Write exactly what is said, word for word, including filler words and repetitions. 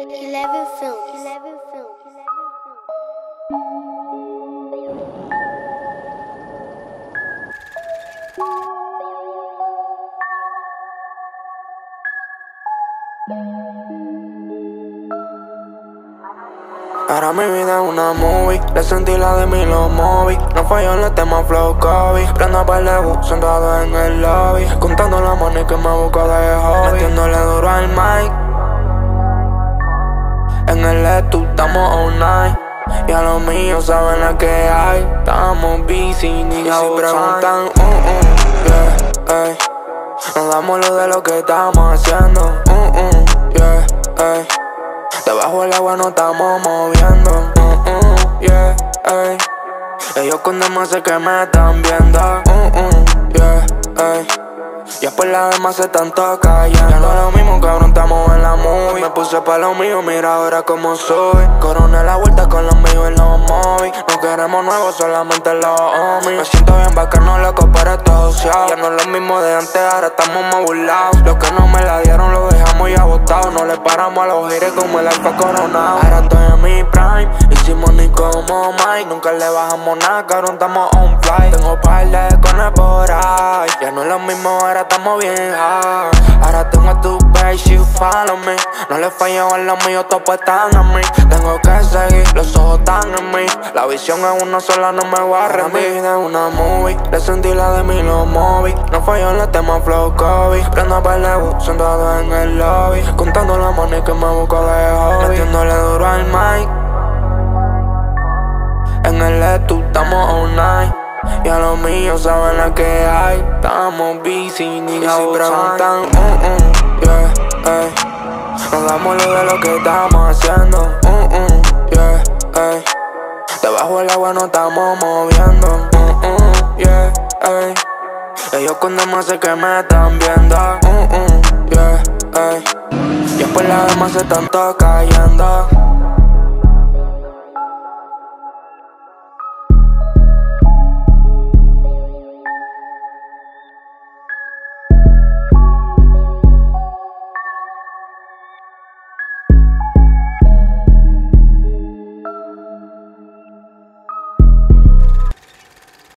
Eleven films. Eleven films. Ahora mi vida es una movie, le sentí la de mí lo moví. No falló en los temas flow COVID. Prendo par de bus, sentado en el lobby, contando la money que me busco de hobby, metiéndole duro al mic. En el estu estamos all night, y a los míos saben la que hay. Estamos busy, ni si preguntan, uh, uh, yeah, ey. Nos damos lo de lo que estamos haciendo, uh, uh, yeah, ey. Debajo del agua nos estamos moviendo, uh, uh, yeah, ey. Ellos con demás sé que me están viendo, uh, uh, yeah, ey. Ya por la demás se están callando. Ya no es lo mismo, cabrón, estamos en la movie. Me puse pa' lo mío, mira ahora cómo soy. Coroné la vuelta con los míos en los móviles. No queremos nuevos, solamente los homies. Me siento bien bacano, loco, para estos shows. Ya no es lo mismo de antes, ahora estamos más burlados. Los que no me la dieron los dejamos ya botados. No le paramos a los gires como el alfa coronado. Ahora estoy en mi prime, hicimos ni como Mike. Nunca le bajamos nada, cabrón, estamos on fly. Tengo par de cones por ahí. Ya no es lo mismo, ahora estamos bien high. Ahora tengo a tu page, you follow me. No le fallo a los míos, todos están a mí. Tengo que seguir, los ojos están en mí. La visión es una sola, no me voy a rendir. Mi vida es una movie, le sentí la de mí lo moví. No fallo en los temas flow COVID. Prendo par de bus, sentado en el lobby, contando la money que me busco de hobby, metiéndole duro al mic. En el estu estamos all night, y a los míos saben la que hay. Estamos busy, ni si preguntan, uh, uh, yeah, ey. Nos damos lo de lo que estamos haciendo, uh, uh, yeah, ey. Debajo del agua nos estamos moviendo, uh, uh, yeah, ey. Ellos con demás sé que me están viendo, uh, uh, yeah, ey. Ya por la demás se están cayendo.